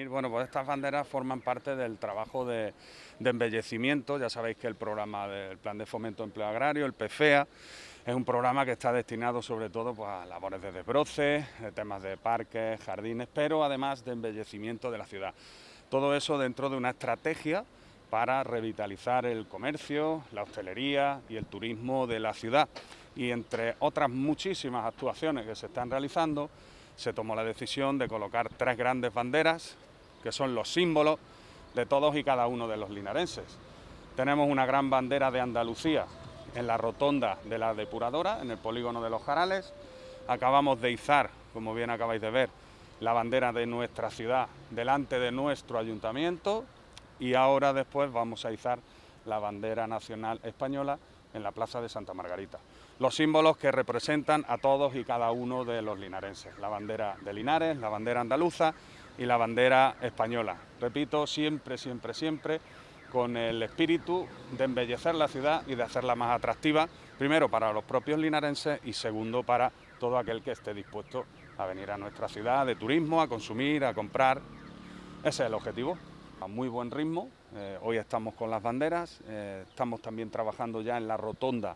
bueno, pues estas banderas forman parte del trabajo de embellecimiento. Ya sabéis que el programa del Plan de Fomento Empleo Agrario, el PFEA, es un programa que está destinado sobre todo pues, a labores de desbroce, de temas de parques, jardines, pero además de embellecimiento de la ciudad. Todo eso dentro de una estrategia para revitalizar el comercio, la hostelería y el turismo de la ciudad. Y entre otras muchísimas actuaciones que se están realizando, se tomó la decisión de colocar 3 grandes banderas, que son los símbolos de todos y cada uno de los linarenses. Tenemos una gran bandera de Andalucía en la rotonda de la depuradora, en el polígono de Los Jarales. Acabamos de izar, como bien acabáis de ver, la bandera de nuestra ciudad delante de nuestro ayuntamiento, y ahora después vamos a izar la bandera nacional española en la plaza de Santa Margarita. Los símbolos que representan a todos y cada uno de los linarenses. La bandera de Linares, la bandera andaluza y la bandera española. Repito, siempre, siempre, siempre con el espíritu de embellecer la ciudad y de hacerla más atractiva, primero para los propios linarenses y segundo para todo aquel que esté dispuesto a venir a nuestra ciudad de turismo, a consumir, a comprar. Ese es el objetivo. A muy buen ritmo, hoy estamos con las banderas, estamos también trabajando ya en la rotonda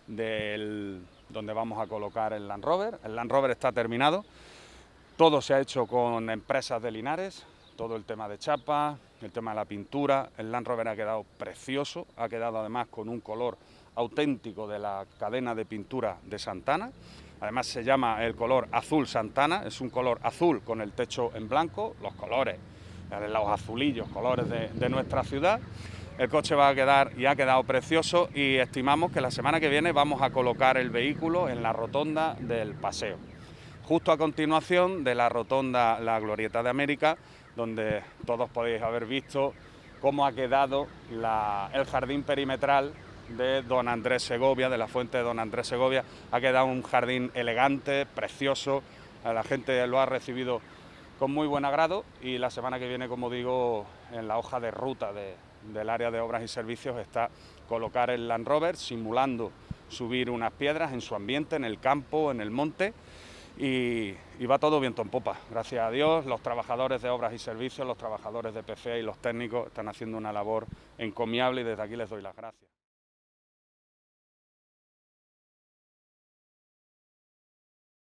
donde vamos a colocar el Land Rover. El Land Rover está terminado, todo se ha hecho con empresas de Linares, todo el tema de chapa, el tema de la pintura. El Land Rover ha quedado precioso, ha quedado además con un color auténtico de la cadena de pintura de Santana. Además se llama el color azul Santana, es un color azul con el techo en blanco, los colores, los azulillos, colores de nuestra ciudad. El coche va a quedar y ha quedado precioso y estimamos que la semana que viene vamos a colocar el vehículo en la rotonda del paseo. Justo a continuación de la rotonda La Glorieta de América, donde todos podéis haber visto cómo ha quedado el jardín perimetral de Don Andrés Segovia, de la fuente de Don Andrés Segovia. Ha quedado un jardín elegante, precioso, la gente lo ha recibido con muy buen agrado y la semana que viene, como digo, en la hoja de ruta del área de obras y servicios está colocar el Land Rover simulando subir unas piedras en su ambiente, en el campo, en el monte, y va todo viento en popa. Gracias a Dios, los trabajadores de obras y servicios, los trabajadores de PFEA y los técnicos están haciendo una labor encomiable y desde aquí les doy las gracias.